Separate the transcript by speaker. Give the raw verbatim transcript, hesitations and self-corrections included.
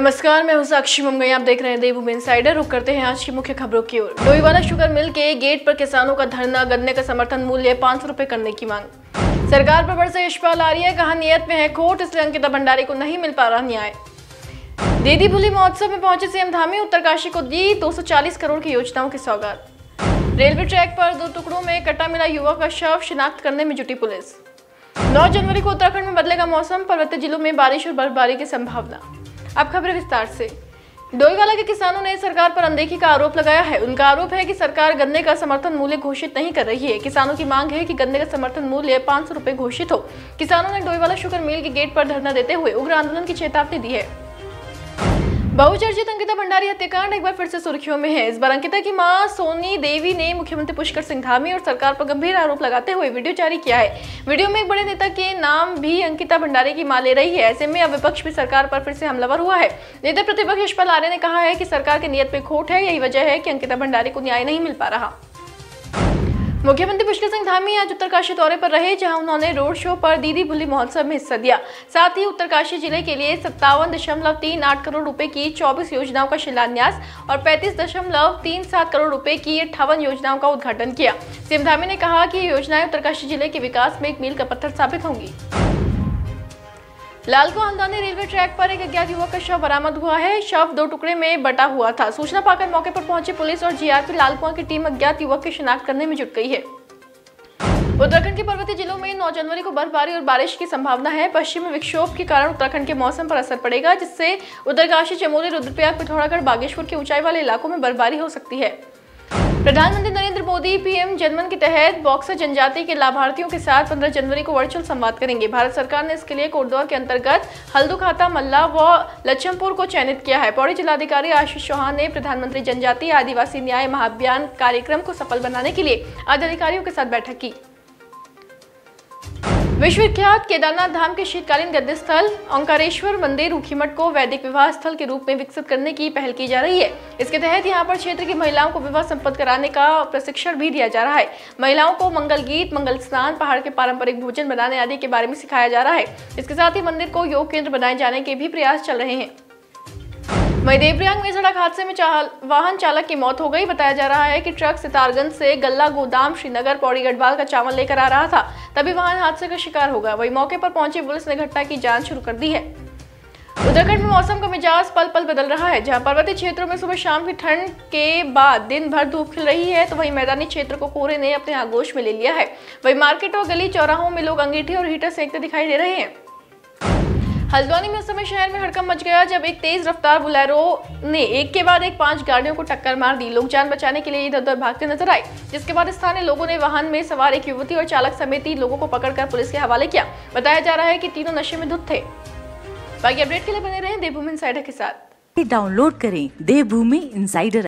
Speaker 1: नमस्कार, मैं हूं साक्षी मुंगई। आप देख रहे हैं देवभूमि इनसाइडर। रुक करते हैं आज की मुख्य खबरों की ओर। डोईवाला शुगर मिल के गेट पर किसानों का धरना, गन्ने का समर्थन मूल्य पाँच सौ रुपए करने की मांग। सरकार पर बरसे यशपाल आर्य, कहा नियत में है खोट, इसलिए अंकिता भंडारी को नहीं मिल पा रहा न्याय। दीदी भूली महोत्सव में पहुंचे सीएम धामी, उत्तरकाशी को दी दो सौ चालीस करोड़ की योजनाओं की सौगात। रेलवे ट्रैक पर दो टुकड़ों में कटा मिला युवक का शव, शिनाख्त करने में जुटी पुलिस। नौ जनवरी को उत्तराखंड में बदलेगा मौसम, पर्वतीय जिलों में बारिश और बर्फबारी की संभावना। अब खबरें विस्तार से। डोईवाला के किसानों ने सरकार पर अनदेखी का आरोप लगाया है। उनका आरोप है कि सरकार गन्ने का समर्थन मूल्य घोषित नहीं कर रही है। किसानों की मांग है कि गन्ने का समर्थन मूल्य पाँच सौ रुपए घोषित हो। किसानों ने डोईवाला शुगर मिल के गेट पर धरना देते हुए उग्र आंदोलन की चेतावनी दी है। बहुचर्चित अंकिता भंडारी हत्याकांड एक बार फिर से सुर्खियों में है। इस बार अंकिता की मां सोनी देवी ने मुख्यमंत्री पुष्कर सिंह धामी और सरकार पर गंभीर आरोप लगाते हुए वीडियो जारी किया है। वीडियो में एक बड़े नेता के नाम भी अंकिता भंडारी की मां ले रही है। ऐसे में अब विपक्ष भी सरकार पर फिर से हमलावर हुआ है। नेता प्रतिपक्ष यशपाल आर्य ने कहा है कि सरकार की नीयत में खोट है। यही वजह है कि अंकिता भंडारी को न्याय नहीं मिल पा रहा। मुख्यमंत्री पुष्कर सिंह धामी आज उत्तरकाशी दौरे पर रहे, जहां उन्होंने रोड शो पर दीदी भूली महोत्सव में हिस्सा दिया। साथ ही उत्तरकाशी जिले के लिए सत्तावन दशमलव तीन आठ करोड़ रुपए की चौबीस योजनाओं का शिलान्यास और पैंतीस दशमलव तीन सात करोड़ रुपए की अट्ठावन योजनाओं का उद्घाटन किया। सीएम धामी ने कहा कि ये योजनाएं उत्तरकाशी जिले के विकास में एक मील का पत्थर साबित होंगी। लालकुआं हल्द्वानी रेलवे ट्रैक पर एक अज्ञात युवक का शव बरामद हुआ है। शव दो टुकड़े में बटा हुआ था। सूचना पाकर मौके पर पहुंची पुलिस और जीआरपी लालकुआं की टीम अज्ञात युवक की शिनाख्त करने में जुट गई है। उत्तराखंड के पर्वतीय जिलों में नौ जनवरी को बर्फबारी और बारिश की संभावना है। पश्चिमी विक्षोभ के कारण उत्तराखंड के मौसम पर असर पड़ेगा, जिससे उत्तरकाशी, चमोली, रुद्रप्रयाग, पिथौरागढ़, बागेश्वर के ऊंचाई वाले इलाकों में बर्फबारी हो सकती है। प्रधानमंत्री नरेंद्र मोदी पीएम जनमन के तहत बॉक्सर जनजाति के लाभार्थियों के साथ पंद्रह जनवरी को वर्चुअल संवाद करेंगे। भारत सरकार ने इसके लिए कोटद्वार के अंतर्गत हल्दुखाता, मल्ला व लच्छमपुर को चयनित किया है। पौड़ी जिलाधिकारी आशीष चौहान ने प्रधानमंत्री जनजातीय आदिवासी न्याय महाअभियान कार्यक्रम को सफल बनाने के लिए आज अधिकारियों के साथ बैठक की। विश्वविख्यात केदारनाथ धाम के शीतकालीन गद्दी स्थल ओंकारेश्वर मंदिर ऊखीमठ को वैदिक विवाह स्थल के रूप में विकसित करने की पहल की जा रही है। इसके तहत यहां पर क्षेत्र की महिलाओं को विवाह संपन्न कराने का प्रशिक्षण भी दिया जा रहा है। महिलाओं को मंगल गीत, मंगल स्नान, पहाड़ के पारंपरिक भोजन बनाने आदि के बारे में सिखाया जा रहा है। इसके साथ ही मंदिर को योग केंद्र बनाए जाने के भी प्रयास चल रहे हैं। वहीं देवप्रयाग में सड़क हादसे में चाल, वाहन चालक की मौत हो गई। बताया जा रहा है कि ट्रक सितारगंज से गल्ला गोदाम श्रीनगर पौड़ी गढ़वाल का चावल लेकर आ रहा था, तभी वाहन हादसे का शिकार हो गया। वहीं मौके पर पहुंची पुलिस ने घटना की जांच शुरू कर दी है। उत्तराखंड में मौसम का मिजाज पल पल बदल रहा है। जहां पर्वतीय क्षेत्रों में सुबह शाम की ठंड के बाद दिन भर धूप खिल रही है, तो वहीं मैदानी क्षेत्र को कोहरे ने अपने आगोश में ले लिया है। वहीं मार्केट और गली चौराहों में लोग अंगीठी और हीटर सेंकते दिखाई दे रहे हैं। हल्द्वानी में उस समय शहर में हड़कंप मच गया जब एक तेज रफ्तार बुलेरो ने एक के बाद एक पांच गाड़ियों को टक्कर मार दी। लोग जान बचाने के लिए इधर उधर भागते नजर आए, जिसके बाद स्थानीय लोगों ने वाहन में सवार एक युवती और चालक समेत तीन लोगों को पकड़कर पुलिस के हवाले किया। बताया जा रहा है कि तीनों नशे में धुत थे। बाकी अपडेट के लिए बने रहें देवभूमि इनसाइडर के साथ।
Speaker 2: डाउनलोड करें देवभूमि इनसाइडर।